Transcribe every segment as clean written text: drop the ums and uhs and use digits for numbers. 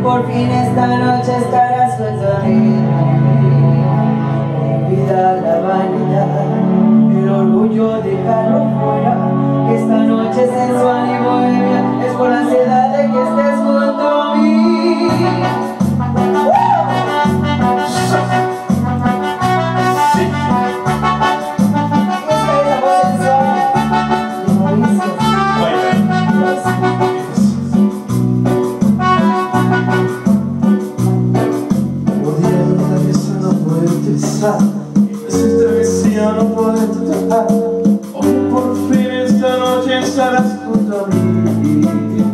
por fin esta noche estarás junto a mí. Olvida la vanidad, el orgullo dejarlo fuera. Esta noche sensual y bohemia es por la ansiedad de que estés junto a mí. Esa travesía no puede tocar. Hoy por fin esta noche estarás junto a mí.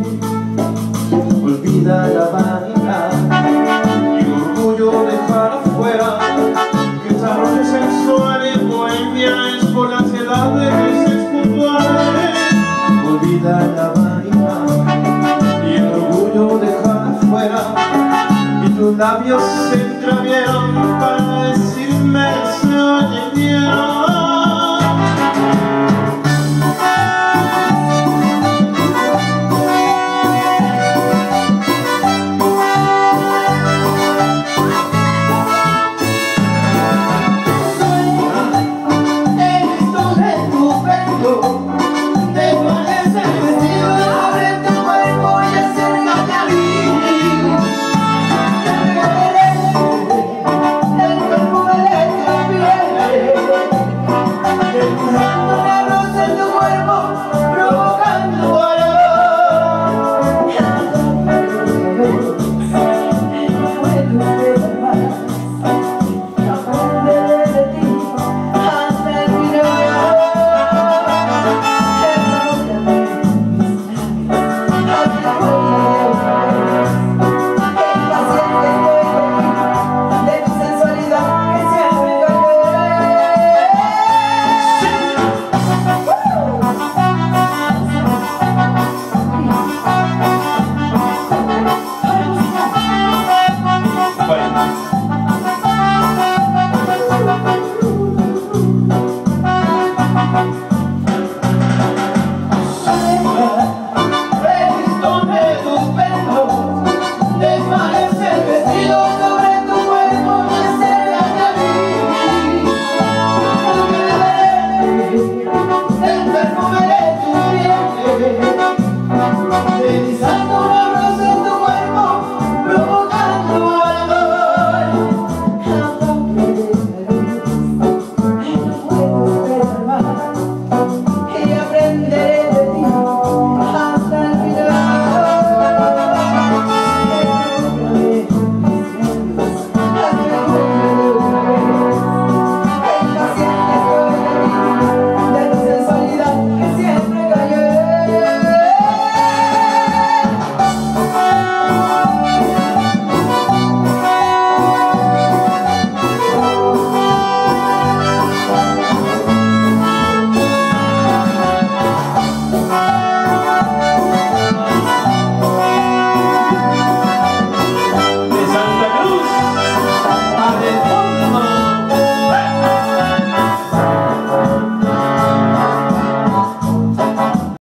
Olvida la vanidad y el orgullo dejar afuera. Que esta noche sensual y bohemia es por la ansiedad de que estés junto a él. Olvida la vanidad y el orgullo dejar afuera. Y tus labios se entravieron para decirme se oye bien.